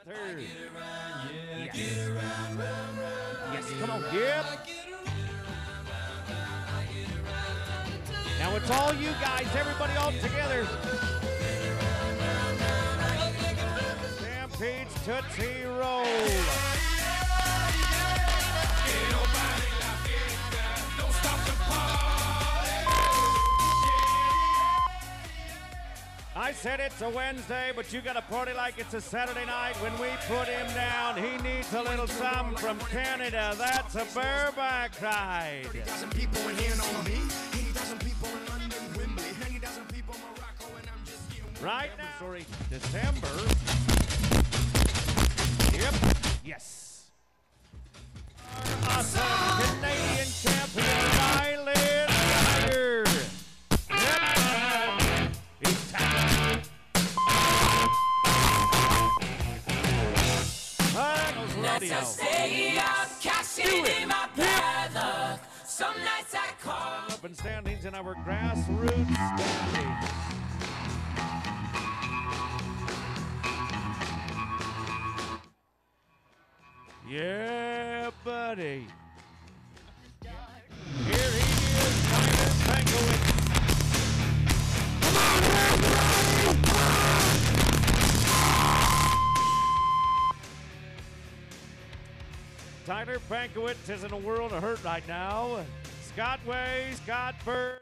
with her. Yes. Yes, come on, yep. Now it's all you guys, everybody all together. Stampede's Tootsie Roll. I said it's a Wednesday, but you got to party like it's a Saturday night. When we put him down, he needs a little something from Canada. That's a bareback ride. 30,000 people in here know me. 80,000 people in London, Wembley. 90,000 people in Morocco, and I'm just right now. Sorry, December. Yep. Yes. Our awesome Canadian champion, Ryland Ryder. Let's stay up, cashing in my bad luck. Some nights I call. Open standings in our grassroots standings. Yeah, buddy. Here he is, Tyler Pankowitz. Tyler Pankowitz is in a world of hurt right now. Scott Way, Scott Bird.